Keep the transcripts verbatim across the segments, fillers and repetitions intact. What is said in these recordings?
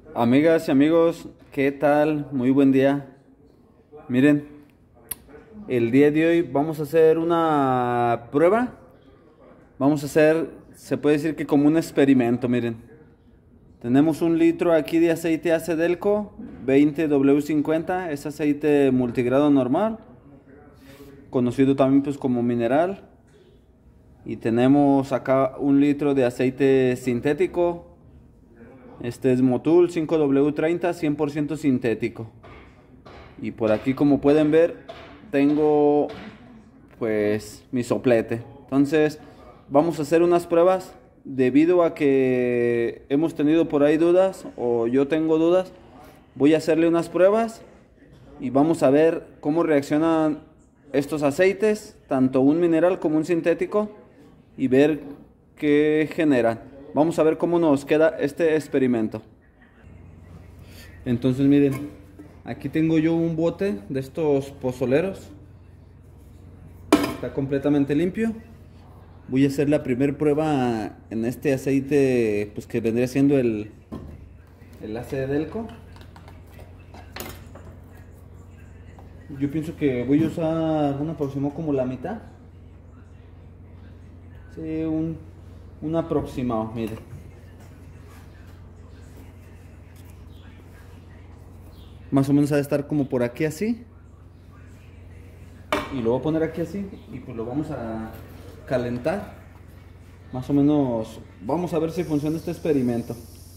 Amigas y amigos, ¿qué tal? Muy buen día. Miren, el día de hoy vamos a hacer una prueba. Vamos a hacer, se puede decir que como un experimento, miren. Tenemos un litro aquí de aceite Acedelco veinte W cincuenta, es aceite multigrado normal, conocido también pues como mineral. Y tenemos acá un litro de aceite sintético. Este es Motul cinco W treinta, cien por ciento sintético. Y por aquí, como pueden ver, tengo pues mi soplete. Entonces vamos a hacer unas pruebas. Debido a que hemos tenido por ahí dudas, o yo tengo dudas, voy a hacerle unas pruebas y vamos a ver cómo reaccionan estos aceites, tanto un mineral como un sintético, y ver qué generan. Vamos a ver cómo nos queda este experimento. Entonces miren, aquí tengo yo un bote de estos pozoleros. Está completamente limpio. Voy a hacer la primera prueba en este aceite, pues que vendría siendo el, el Acedelco. Yo pienso que voy a usar un aproximado como la mitad. Sí, un, un aproximado, miren. Más o menos ha de estar como por aquí así. Y lo voy a poner aquí así y pues lo vamos a calentar. Más o menos vamos a ver si funciona este experimento.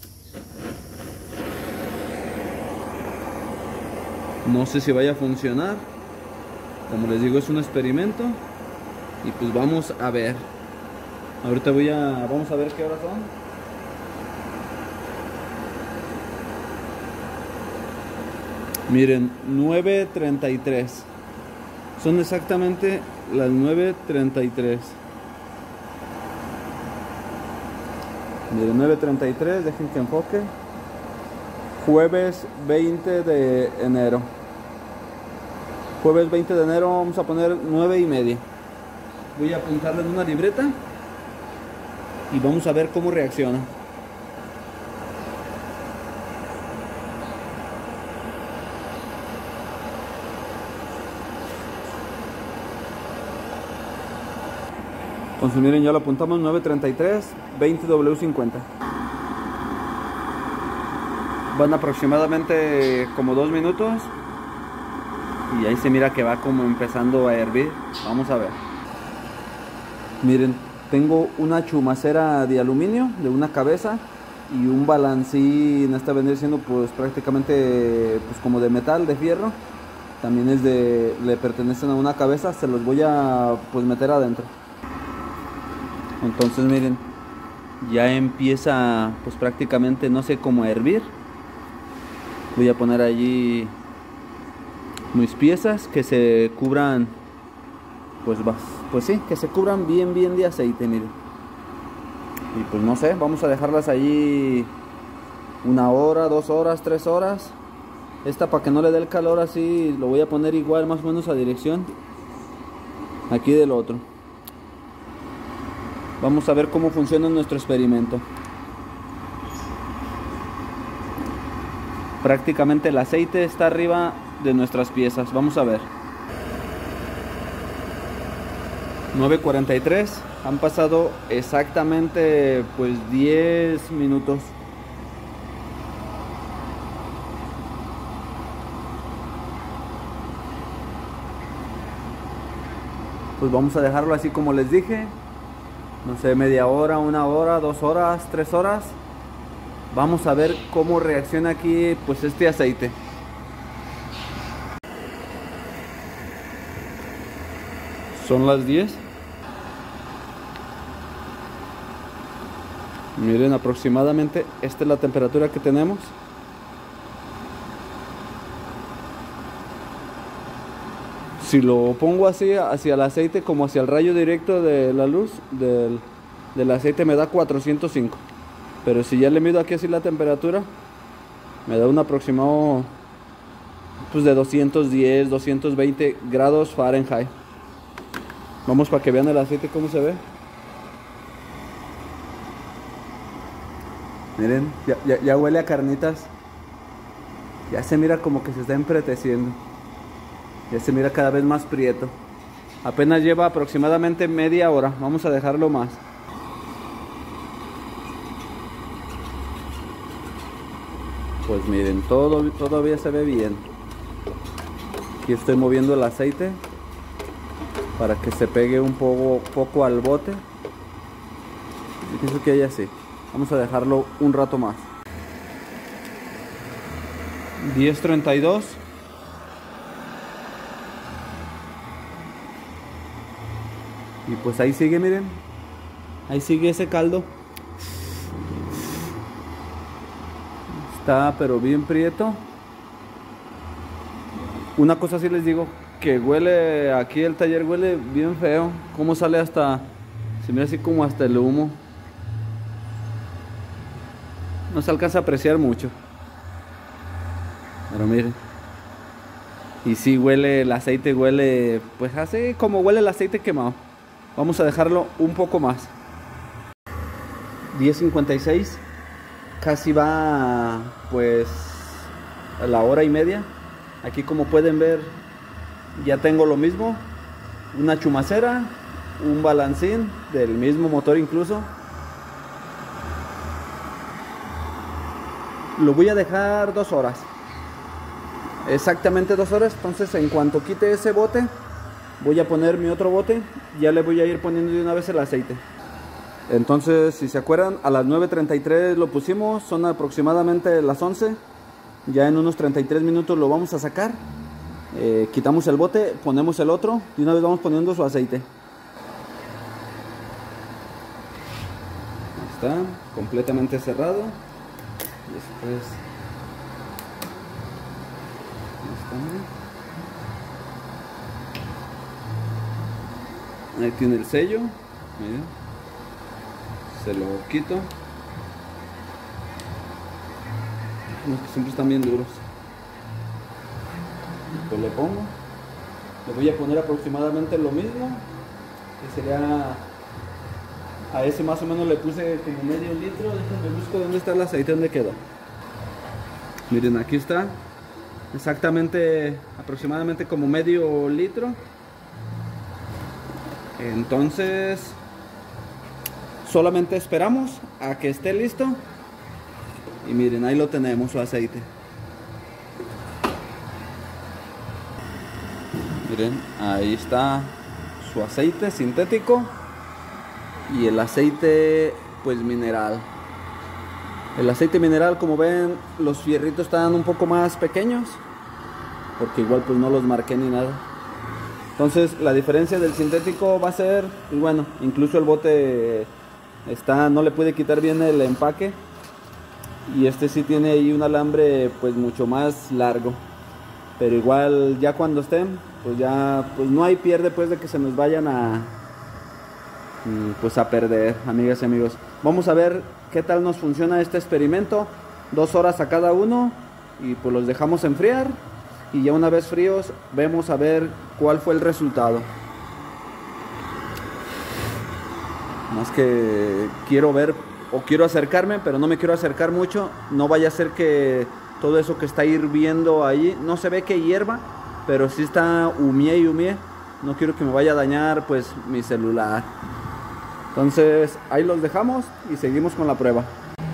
No sé si vaya a funcionar. Como les digo, es un experimento. Y pues vamos a ver. Ahorita voy a... vamos a ver qué horas son. Miren, nueve treinta y tres. Son exactamente las nueve treinta y tres. Miren, nueve treinta y tres, dejen que enfoque. Jueves veinte de enero. Jueves veinte de enero, vamos a poner nueve y media. Voy a apuntarlo en una libreta y vamos a ver cómo reacciona. Entonces miren, ya lo apuntamos, nueve treinta y tres, veinte W cincuenta. Van aproximadamente como dos minutos. Y ahí se mira que va como empezando a hervir. Vamos a ver. Miren, tengo una chumacera de aluminio de una cabeza y un balancín. Esta vendría siendo pues prácticamente pues como de metal, de fierro. También es de, le pertenecen a una cabeza. Se los voy a pues meter adentro. Entonces miren, ya empieza pues prácticamente, no sé, cómo a hervir. Voy a poner allí mis piezas que se cubran, pues, pues sí, que se cubran bien bien de aceite, miren. Y pues no sé, vamos a dejarlas allí una hora, dos horas, tres horas. Esta, para que no le dé el calor así, lo voy a poner igual más o menos a dirección aquí del otro. Vamos a ver cómo funciona nuestro experimento. Prácticamente el aceite está arriba de nuestras piezas. Vamos a ver. nueve cuarenta y tres. Han pasado exactamente pues diez minutos. Pues vamos a dejarlo así como les dije. No sé, media hora, una hora, dos horas, tres horas. Vamos a ver cómo reacciona aquí pues este aceite. Son las diez. Miren, aproximadamente esta es la temperatura que tenemos. Si lo pongo así hacia el aceite, como hacia el rayo directo de la luz del, del aceite, me da cuatrocientos cinco. Pero si ya le mido aquí así la temperatura, me da un aproximado pues de doscientos diez, doscientos veinte grados Fahrenheit. Vamos para que vean el aceite cómo se ve. Miren, ya, ya, ya huele a carnitas. Ya se mira como que se está empreteciendo. Ya se mira cada vez más prieto. Apenas lleva aproximadamente media hora. Vamos a dejarlo más. Pues miren, todo, todavía se ve bien. Aquí estoy moviendo el aceite para que se pegue un poco, poco al bote. Y pienso que ya sí. Vamos a dejarlo un rato más. diez treinta y dos. Y pues ahí sigue, miren. Ahí sigue ese caldo. Está pero bien prieto. Una cosa sí les digo, que huele, aquí el taller huele bien feo. Cómo sale hasta, se mira así como hasta el humo. No se alcanza a apreciar mucho. Pero miren. Y sí huele, el aceite huele, pues así como huele el aceite quemado. Vamos a dejarlo un poco más. diez cincuenta y seis. Casi va pues a la hora y media. Aquí como pueden ver ya tengo lo mismo. Una chumacera, un balancín del mismo motor incluso. Lo voy a dejar dos horas. Exactamente dos horas. Entonces en cuanto quite ese bote, voy a poner mi otro bote. Ya le voy a ir poniendo de una vez el aceite. Entonces, si se acuerdan, a las nueve treinta y tres lo pusimos, son aproximadamente las once. Ya en unos treinta y tres minutos lo vamos a sacar. Eh, quitamos el bote, ponemos el otro y una vez vamos poniendo su aceite. Ahí está, completamente cerrado. Y después... Ahí tiene el sello. Miren. Se lo quito. Los que siempre están bien duros. Pues le pongo. Le voy a poner aproximadamente lo mismo. Que sería... A ese más o menos le puse como medio litro. Déjenme busco dónde está el aceite, dónde quedó. Miren, aquí está. Exactamente, aproximadamente como medio litro. Entonces... solamente esperamos a que esté listo. Y miren, ahí lo tenemos, su aceite. Miren, ahí está su aceite sintético. Y el aceite, pues mineral. El aceite mineral, como ven, los fierritos están un poco más pequeños. Porque igual pues no los marqué ni nada. Entonces la diferencia del sintético va a ser, y bueno, incluso el bote... Está, no le puede quitar bien el empaque. Y este sí tiene ahí un alambre pues mucho más largo. Pero igual ya cuando estén, pues ya pues no hay pierde pues de que se nos vayan a pues a perder, amigas y amigos. Vamos a ver qué tal nos funciona este experimento. Dos horas a cada uno. Y pues los dejamos enfriar. Y ya una vez fríos vemos a ver cuál fue el resultado. Más que quiero ver o quiero acercarme, pero no me quiero acercar mucho. No vaya a ser que todo eso que está hirviendo ahí, no se ve que hierva, pero sí está humie y humie. No quiero que me vaya a dañar pues mi celular. Entonces ahí los dejamos y seguimos con la prueba.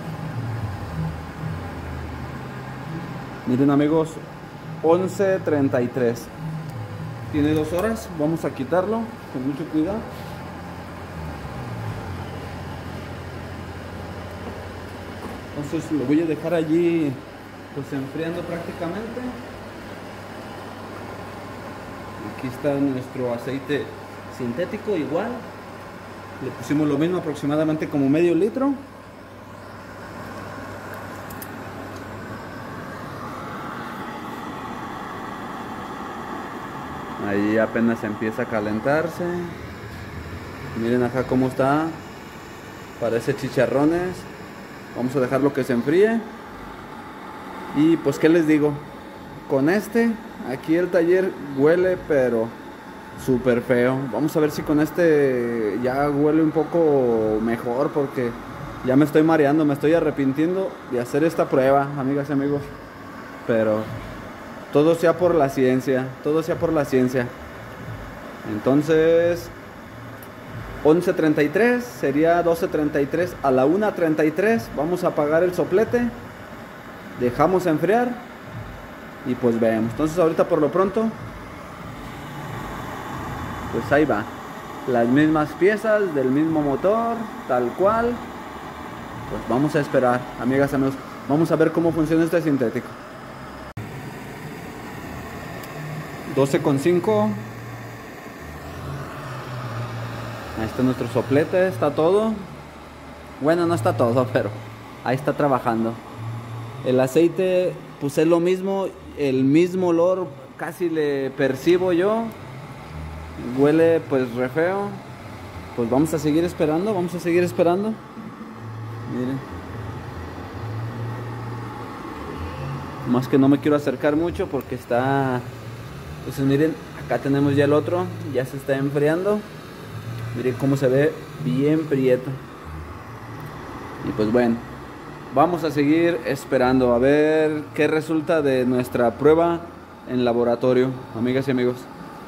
Miren amigos, once treinta y tres. Tiene dos horas, vamos a quitarlo con mucho cuidado. Entonces lo voy a dejar allí pues enfriando prácticamente. Aquí está nuestro aceite sintético igual. Le pusimos lo mismo, aproximadamente como medio litro. Ahí apenas empieza a calentarse. Miren acá cómo está. Parece chicharrones. Vamos a dejarlo que se enfríe. Y pues qué les digo, con este aquí el taller huele pero súper feo. Vamos a ver si con este ya huele un poco mejor, porque ya me estoy mareando, me estoy arrepintiendo de hacer esta prueba, amigas y amigos. pero todo sea por la ciencia, todo sea por la ciencia. Entonces, once treinta y tres sería doce treinta y tres. A la una treinta y tres vamos a apagar el soplete, dejamos enfriar y pues vemos. Entonces ahorita por lo pronto, pues ahí va, las mismas piezas del mismo motor, tal cual. Pues vamos a esperar, amigas, amigos, vamos a ver cómo funciona este sintético. doce con cinco. Ahí está nuestro soplete, está todo. Bueno, no está todo, pero ahí está trabajando. El aceite, pues es lo mismo, el mismo olor casi le percibo yo. Huele pues re feo. Pues vamos a seguir esperando, vamos a seguir esperando. Miren. Más que no me quiero acercar mucho porque está... Entonces miren, acá tenemos ya el otro, ya se está enfriando. Miren cómo se ve, bien prieto. Y pues bueno, vamos a seguir esperando a ver qué resulta de nuestra prueba en laboratorio, amigas y amigos.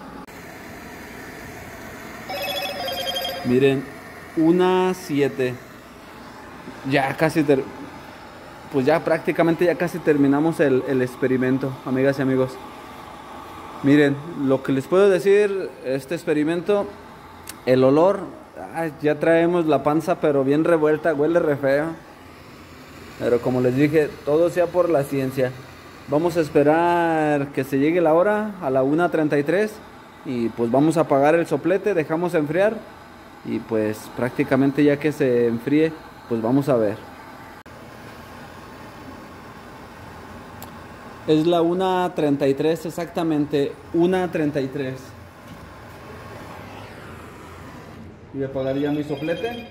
Miren, una siete. Ya casi, ter... pues ya prácticamente ya casi terminamos el, el experimento, amigas y amigos. Miren, lo que les puedo decir, este experimento, el olor, ay, ya traemos la panza pero bien revuelta, huele re feo. Pero como les dije, todo sea por la ciencia. Vamos a esperar que se llegue la hora, a la una treinta y tres, y pues vamos a apagar el soplete, dejamos enfriar, y pues prácticamente ya que se enfríe, pues vamos a ver. Es la una treinta y tres exactamente, una treinta y tres. Voy a apagar ya mi soplete.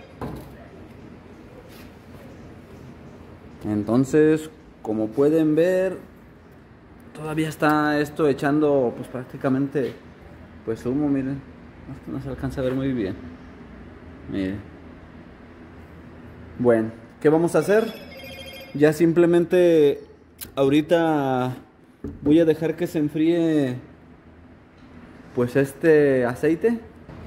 Entonces, como pueden ver, todavía está esto echando pues prácticamente pues humo, miren. No se alcanza a ver muy bien. Miren. Bueno, ¿qué vamos a hacer? Ya simplemente ahorita voy a dejar que se enfríe pues este aceite.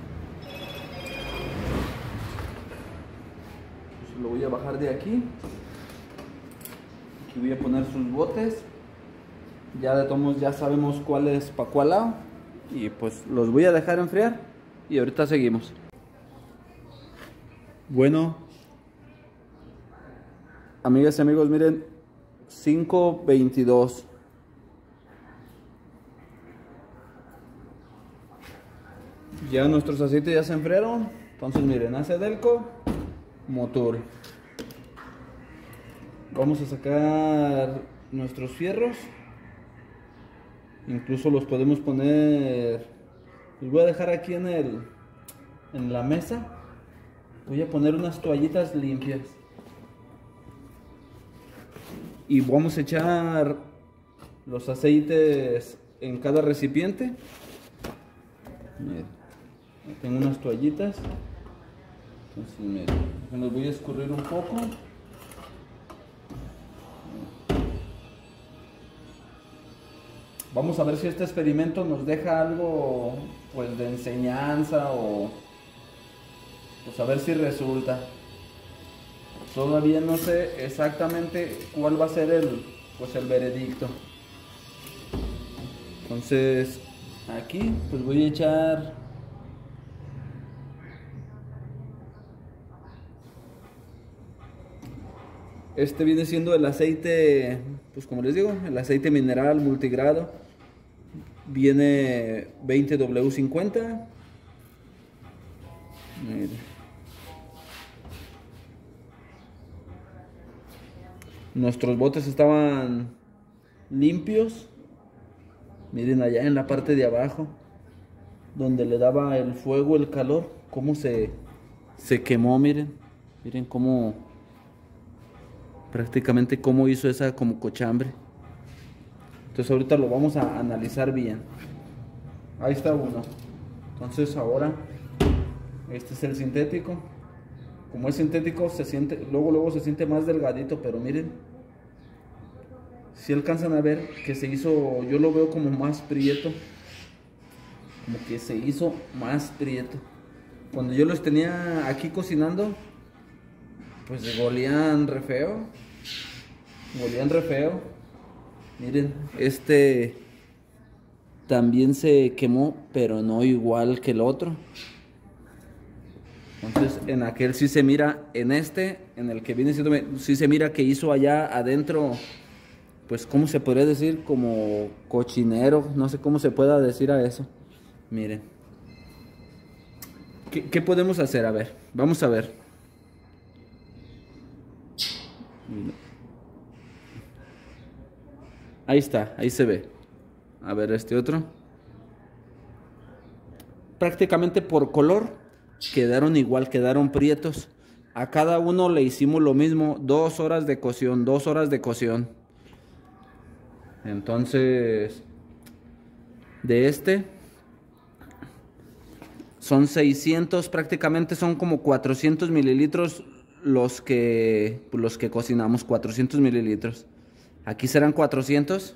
Pues lo voy a bajar de aquí. Aquí voy a poner sus botes. Ya de todos modos ya sabemos cuál es para cuál lado. Y pues los voy a dejar enfriar y ahorita seguimos. Bueno, amigas y amigos, miren, cinco veintidós. Ya nuestros aceites ya se enfriaron. Entonces miren, Acedelco, motor. Vamos a sacar nuestros fierros. Incluso los podemos poner, los voy a dejar aquí en el en la mesa. Voy a poner unas toallitas limpias y vamos a echar los aceites en cada recipiente. Miren, tengo unas toallitas, entonces miren, me los voy a escurrir un poco. Vamos a ver si este experimento nos deja algo pues de enseñanza o pues a ver si resulta. Todavía no sé exactamente cuál va a ser el pues el veredicto. Entonces aquí pues voy a echar este, viene siendo el aceite, pues como les digo, el aceite mineral multigrado. Viene veinte W cincuenta. Miren. Nuestros botes estaban limpios. Miren allá en la parte de abajo, donde le daba el fuego, el calor, cómo se, se quemó, miren. Miren cómo, prácticamente cómo hizo esa como cochambre. Entonces ahorita lo vamos a analizar bien. Ahí está uno. Entonces ahora, este es el sintético. Como es sintético, se siente, luego luego se siente más delgadito, pero miren, Si alcanzan a ver que se hizo, yo lo veo como más prieto, como que se hizo más prieto. Cuando yo los tenía aquí cocinando, pues golían re feo, golían re feo. Miren, este también se quemó, pero no igual que el otro. Entonces en aquel sí se mira, en este, en el que viene siendo, sí se mira que hizo allá adentro, pues cómo se podría decir, como cochinero, no sé cómo se pueda decir a eso. Miren, ¿qué, qué podemos hacer? A ver, vamos a ver. Ahí está, ahí se ve. A ver este otro. Prácticamente por color quedaron igual, quedaron prietos. A cada uno le hicimos lo mismo, dos horas de cocción, dos horas de cocción. Entonces, de este son seiscientos, prácticamente son como cuatrocientos mililitros los que, los que cocinamos, cuatrocientos mililitros. Aquí serán cuatrocientos.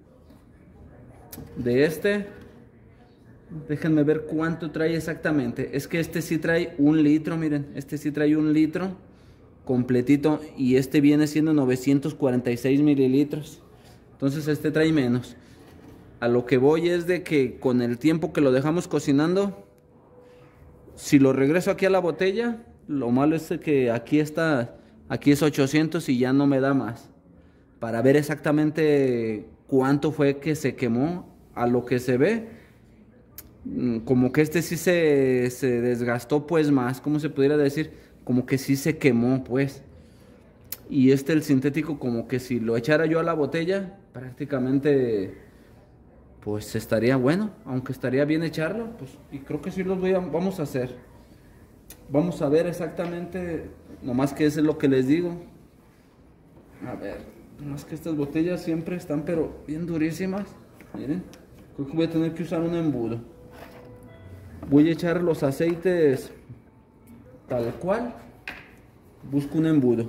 De este, déjenme ver cuánto trae exactamente. Es que este sí trae un litro, miren, este sí trae un litro completito y este viene siendo novecientos cuarenta y seis mililitros. Entonces este trae menos. A lo que voy es de que con el tiempo que lo dejamos cocinando, si lo regreso aquí a la botella, lo malo es que aquí está, aquí es ochocientos y ya no me da más. Para ver exactamente cuánto fue que se quemó, a lo que se ve, como que este sí se, se desgastó pues más, ¿cómo se pudiera decir? Como que sí se quemó pues. Y este el sintético como que si lo echara yo a la botella, prácticamente pues estaría bueno, aunque estaría bien echarlo, pues, y creo que sí los voy a, vamos a hacer. Vamos a ver exactamente, nomás que eso es lo que les digo. A ver, nomás que estas botellas siempre están pero bien durísimas. Miren, creo que voy a tener que usar un embudo. Voy a echar los aceites tal cual. Busco un embudo.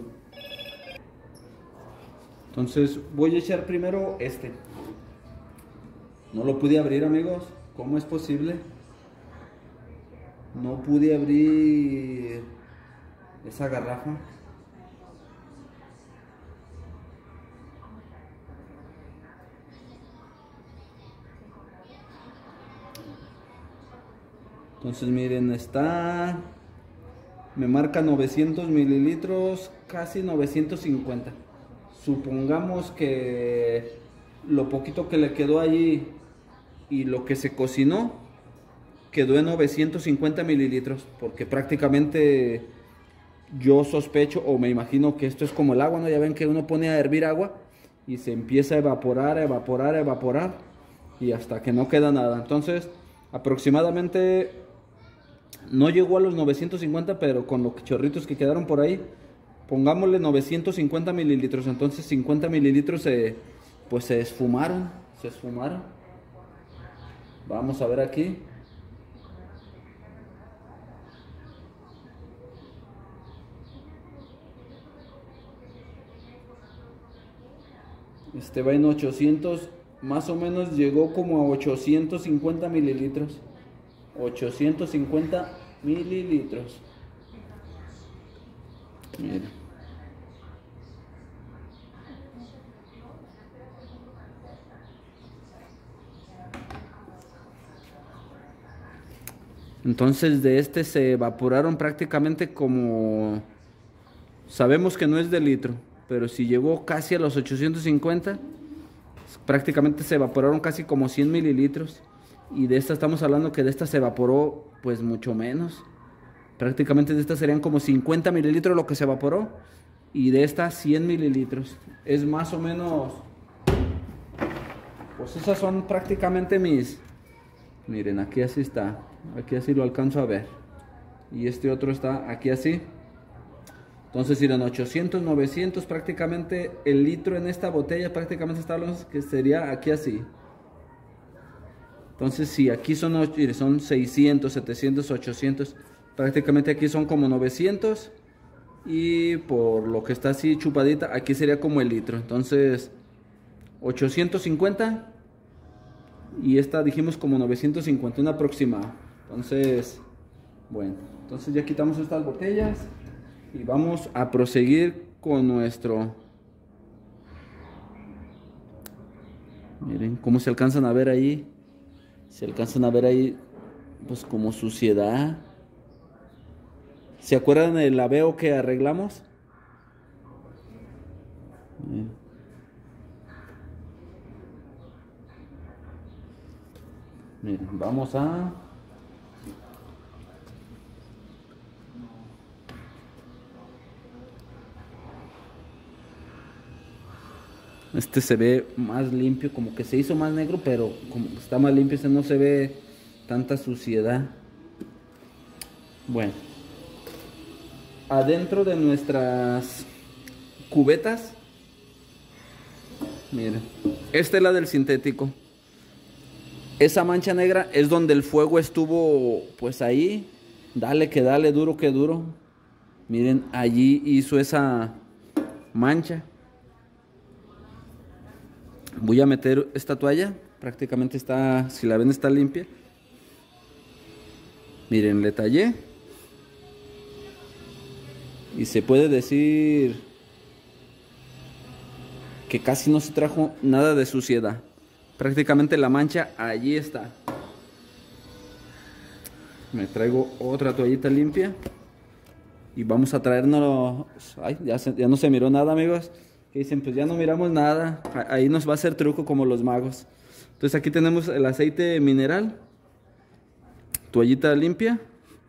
Entonces voy a echar primero este. No lo pude abrir, amigos. ¿Cómo es posible? No pude abrir esa garrafa. Entonces miren, está, me marca novecientos mililitros, casi novecientos cincuenta. Supongamos que lo poquito que le quedó allí y lo que se cocinó quedó en novecientos cincuenta mililitros, porque prácticamente yo sospecho o me imagino que esto es como el agua, ¿no? Ya ven que uno pone a hervir agua y se empieza a evaporar, a evaporar, a evaporar y hasta que no queda nada. Entonces aproximadamente no llegó a los novecientos cincuenta, pero con los chorritos que quedaron por ahí, pongámosle novecientos cincuenta mililitros. Entonces cincuenta mililitros se, pues se esfumaron, se esfumaron. Vamos a ver aquí. Este va en ochocientos, más o menos llegó como a ochocientos cincuenta mililitros. ochocientos cincuenta mililitros. Mira. Entonces de este se evaporaron prácticamente como, sabemos que no es de litro, pero si llegó casi a los ochocientos cincuenta, prácticamente se evaporaron casi como cien mililitros. Y de esta estamos hablando que de esta se evaporó pues mucho menos. Prácticamente de esta serían como cincuenta mililitros lo que se evaporó. Y de esta cien mililitros. Es más o menos, pues esas son prácticamente mis, miren, aquí así está. Aquí así lo alcanzo a ver. Y este otro está aquí así. Entonces miren, ochocientos, novecientos, prácticamente el litro en esta botella prácticamente está hablando que sería aquí así. Entonces si aquí son, son seiscientos, setecientos, ochocientos, prácticamente aquí son como novecientos. Y por lo que está así chupadita, aquí sería como el litro. Entonces ochocientos cincuenta y esta dijimos como novecientos cincuenta, una aproximada. Entonces, bueno, entonces ya quitamos estas botellas y vamos a proseguir con nuestro... Miren cómo se alcanzan a ver ahí. Se alcanzan a ver ahí, pues como suciedad. ¿Se acuerdan del laveo que arreglamos? Miren, vamos a... Este se ve más limpio, como que se hizo más negro, pero como está más limpio, este no se ve tanta suciedad. Bueno, adentro de nuestras cubetas, miren, esta es la del sintético. Esa mancha negra es donde el fuego estuvo, pues ahí, dale que dale, duro que duro. Miren, allí hizo esa mancha. Voy a meter esta toalla, prácticamente está, si la ven está limpia. Miren, le tallé. Y se puede decir que casi no se trajo nada de suciedad. Prácticamente la mancha allí está. Me traigo otra toallita limpia. Y vamos a traernos... Ay, ya, se, ya no se miró nada, amigos. Que dicen, pues ya no miramos nada. Ahí nos va a hacer truco como los magos. Entonces aquí tenemos el aceite mineral. Toallita limpia.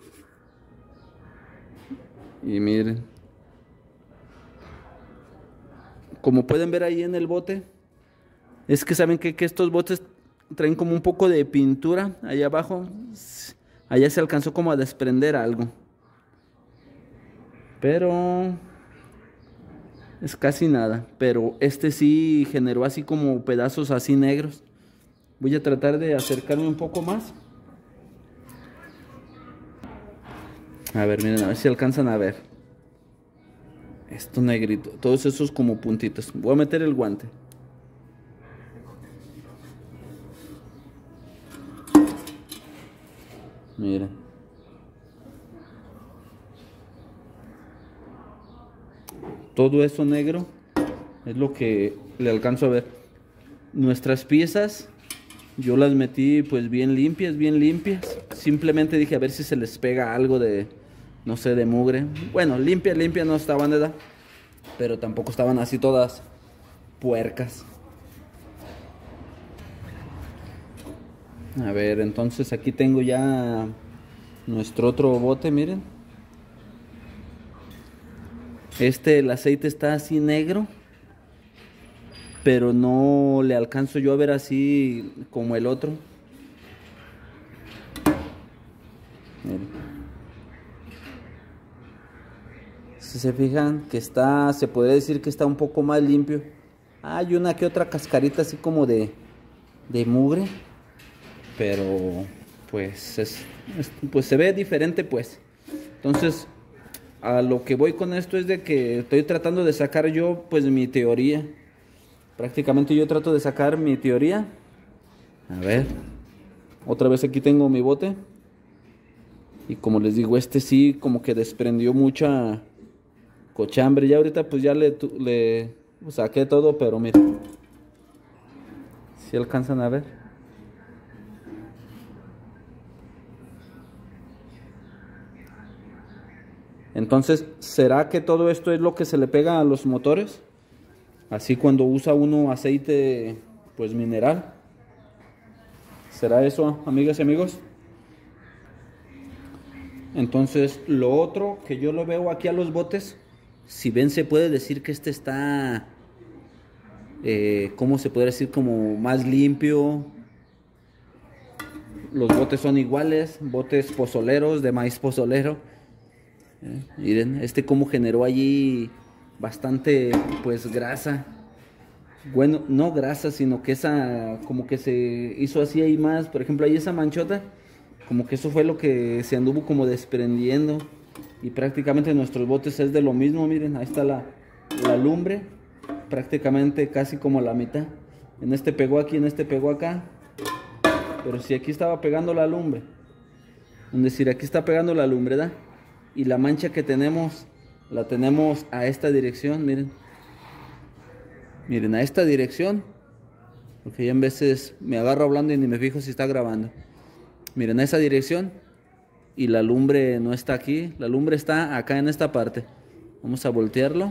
Y miren. Como pueden ver ahí en el bote. Es que saben que, que estos botes traen como un poco de pintura allá abajo. Allá se alcanzó como a desprender algo. Pero... es casi nada, pero este sí generó así como pedazos así negros. Voy a tratar de acercarme un poco más. A ver, miren, a ver si alcanzan a ver. Esto negrito, todos esos como puntitos. Voy a meter el guante. Miren. Todo eso negro es lo que le alcanzo a ver. Nuestras piezas yo las metí pues bien limpias, bien limpias. Simplemente dije a ver si se les pega algo de, no sé, de mugre. Bueno, limpias, limpias no estaban, ¿verdad? Pero tampoco estaban así todas puercas. A ver, entonces aquí tengo ya nuestro otro bote, miren. Este, el aceite está así negro, pero no le alcanzo yo a ver así como el otro. Miren. Si se fijan que está, se podría decir que está un poco más limpio. Hay una que otra cascarita así como de, de mugre, pero pues, es, es, pues se ve diferente pues. Entonces... a lo que voy con esto es de que estoy tratando de sacar yo pues mi teoría. Prácticamente yo trato de sacar mi teoría. A ver. Otra vez aquí tengo mi bote. Y como les digo, este sí como que desprendió mucha cochambre. Ya ahorita pues ya le, le saqué todo, pero miren. Si alcanzan a ver. Entonces, ¿será que todo esto es lo que se le pega a los motores? Así cuando usa uno aceite, pues mineral. ¿Será eso, amigas y amigos? Entonces, lo otro que yo lo veo aquí a los botes, si ven se puede decir que este está, eh, ¿cómo se podría decir? Como más limpio. Los botes son iguales, botes pozoleros, de maíz pozolero. Eh, miren, este como generó allí bastante pues grasa. Bueno, no grasa, sino que esa como que se hizo así ahí más. Por ejemplo, ahí esa manchota, como que eso fue lo que se anduvo como desprendiendo. Y prácticamente nuestros botes es de lo mismo. Miren, ahí está la, la lumbre, prácticamente casi como la mitad. En este pegó aquí, en este pegó acá. Pero si aquí estaba pegando la lumbre. Es decir, aquí está pegando la lumbre, ¿verdad? Y la mancha que tenemos, la tenemos a esta dirección, miren. Miren, a esta dirección. Porque ya en veces me agarro hablando y ni me fijo si está grabando. Miren, a esa dirección. Y la lumbre no está aquí. La lumbre está acá en esta parte. Vamos a voltearlo.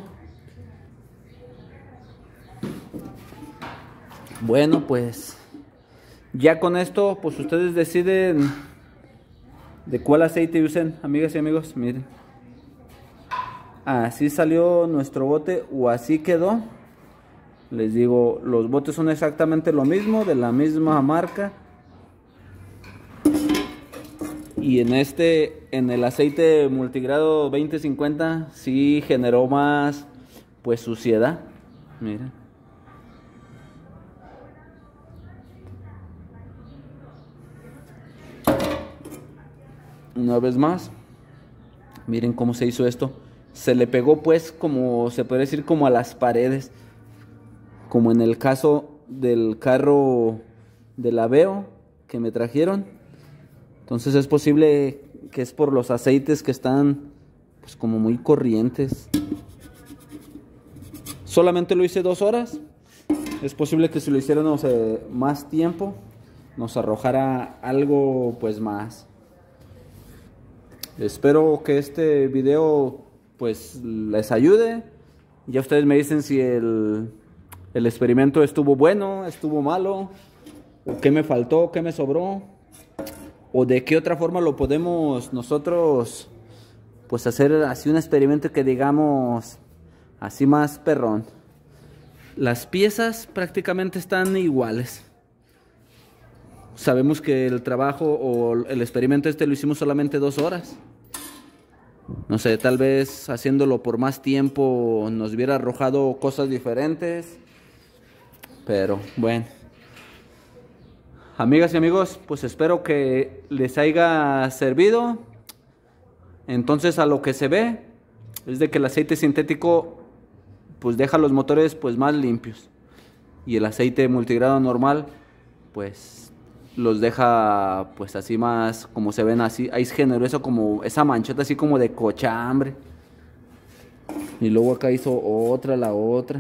Bueno, pues ya con esto, pues ustedes deciden de cuál aceite usen, amigas y amigos. Miren, así salió nuestro bote, o así quedó. Les digo, los botes son exactamente lo mismo, de la misma marca. Y en este, en el aceite multigrado veinte cincuenta, sí generó más, pues, suciedad. Miren. Una vez más, miren cómo se hizo esto. Se le pegó, pues, como se puede decir, como a las paredes, como en el caso del carro del Aveo que me trajeron. Entonces es posible que es por los aceites que están, pues, como muy corrientes. Solamente lo hice dos horas. Es posible que si lo hiciéramos eh, más tiempo nos arrojara algo, pues, más. Espero que este video, pues, les ayude. Ya ustedes me dicen si el, el experimento estuvo bueno, estuvo malo, o qué me faltó, qué me sobró, o de qué otra forma lo podemos nosotros, pues, hacer así un experimento que digamos así más perrón. Las piezas prácticamente están iguales. Sabemos que el trabajo o el experimento este lo hicimos solamente dos horas. No sé, tal vez haciéndolo por más tiempo nos hubiera arrojado cosas diferentes. Pero bueno. Amigas y amigos, pues espero que les haya servido. Entonces, a lo que se ve es de que el aceite sintético, pues, deja los motores, pues, más limpios. Y el aceite multigrado normal, pues, los deja, pues, así más, como se ven así. Ahí generó eso, como esa manchota así como de cochambre. Y luego acá hizo otra, la otra.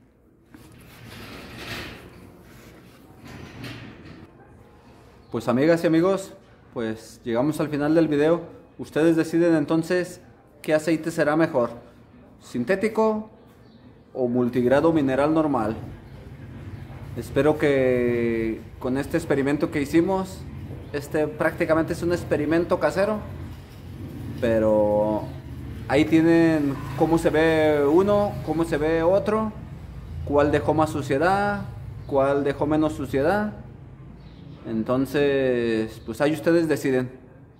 Pues, amigas y amigos, pues llegamos al final del video. Ustedes deciden entonces qué aceite será mejor, sintético o multigrado mineral normal. Espero que con este experimento que hicimos, este prácticamente es un experimento casero, pero ahí tienen cómo se ve uno, cómo se ve otro, cuál dejó más suciedad, cuál dejó menos suciedad. Entonces, pues ahí ustedes deciden.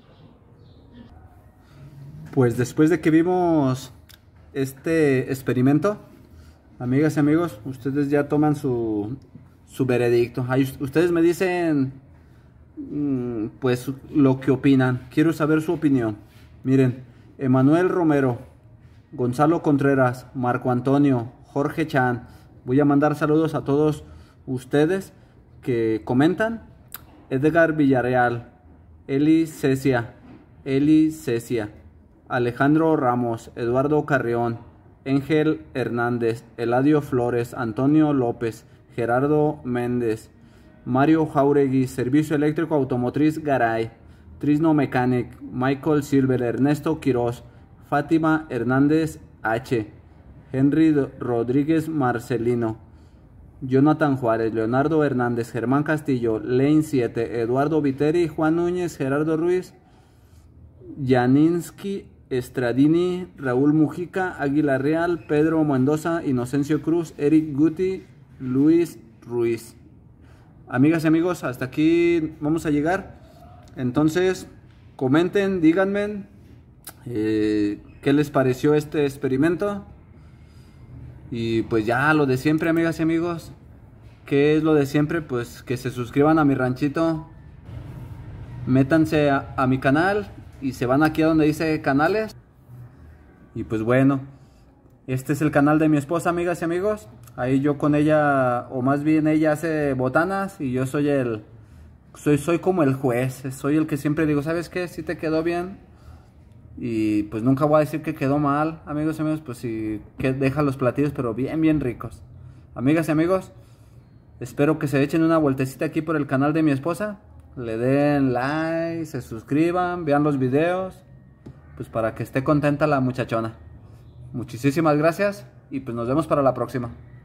Pues después de que vimos este experimento, amigas y amigos, ustedes ya toman su, su veredicto. Ahí ustedes me dicen, pues, lo que opinan. Quiero saber su opinión. Miren, Emanuel Romero, Gonzalo Contreras, Marco Antonio, Jorge Chan. Voy a mandar saludos a todos ustedes que comentan. Edgar Villarreal, Eli Cecia, Eli Cecia, Alejandro Ramos, Eduardo Carrión, Ángel Hernández, Eladio Flores, Antonio López, Gerardo Méndez, Mario Jauregui, Servicio Eléctrico Automotriz Garay, Trisno Mechanic, Michael Silver, Ernesto Quiroz, Fátima Hernández H, Henry Rodríguez Marcelino, Jonathan Juárez, Leonardo Hernández, Germán Castillo, Lane siete, Eduardo Viteri, Juan Núñez, Gerardo Ruiz, Janinsky, Estradini, Raúl Mujica, Águila Real, Pedro Mendoza, Inocencio Cruz, Eric Guti, Luis Ruiz. Amigas y amigos, hasta aquí vamos a llegar. Entonces, comenten, díganme eh, qué les pareció este experimento. Y pues ya lo de siempre, amigas y amigos. ¿Qué es lo de siempre? Pues que se suscriban a mi ranchito. Métanse a, a mi canal y se van aquí a donde dice canales. Y pues bueno, este es el canal de mi esposa, amigas y amigos. Ahí yo con ella, o más bien ella hace botanas y yo soy el, soy, soy como el juez, soy el que siempre digo, ¿sabes qué? Si te quedó bien. Y pues nunca voy a decir que quedó mal, amigos y amigos, pues sí, que deja los platillos, pero bien, bien ricos. Amigas y amigos, espero que se echen una vueltecita aquí por el canal de mi esposa. Le den like, se suscriban, vean los videos, pues para que esté contenta la muchachona. Muchísimas gracias y pues nos vemos para la próxima.